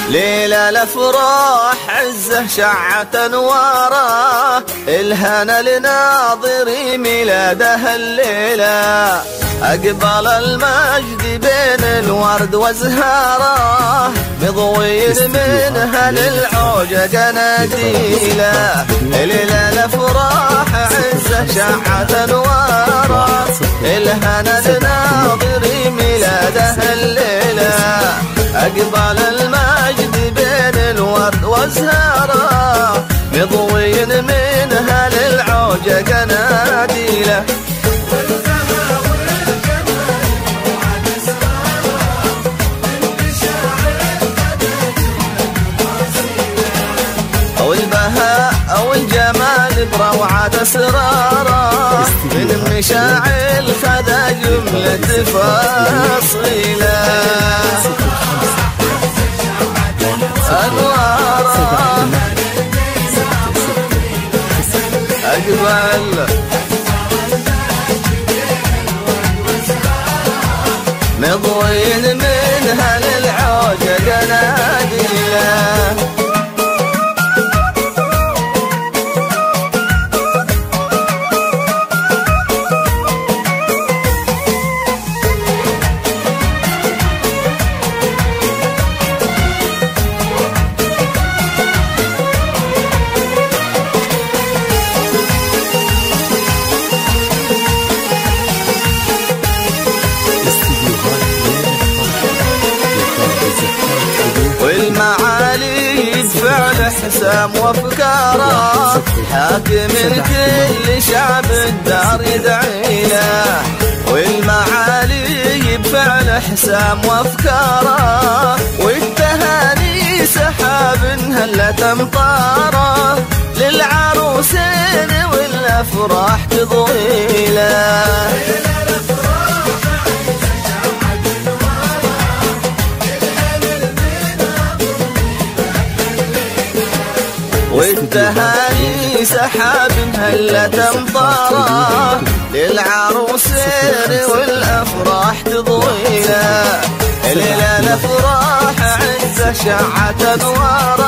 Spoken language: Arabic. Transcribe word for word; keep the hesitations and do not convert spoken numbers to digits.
ليلة الافراح عزه شعت انواره، الهنا لناظري ميلاده الليله، اقبل المجد بين الورد وازهاره، مضوين منها للعوجه قناديله. ليلة الافراح عزه شعت انواره، الهنا لناظري ميلاده الليله، اقبل المجد بين الورد وازهاره، مضوين منها للعوجه قناديله. او البهاء او الجمال بروعه اسراره، من مشاعل خذا جمله تفاصيله، أنواره أقبل مضوين منها للعوجة قناديله. والمعالي بفعل حسام وافكاره، حاكم الكل شعب الدار يدعي له. والمعالي بفعل حسام وافكاره، والتهاني سحاب هلت امطاره، للعروسين والافراح تضوي له. والتهاني سحاب هلت امطاره، للعروسين والافراح تضوي له. ليلة الافراح عزه شعت انواره،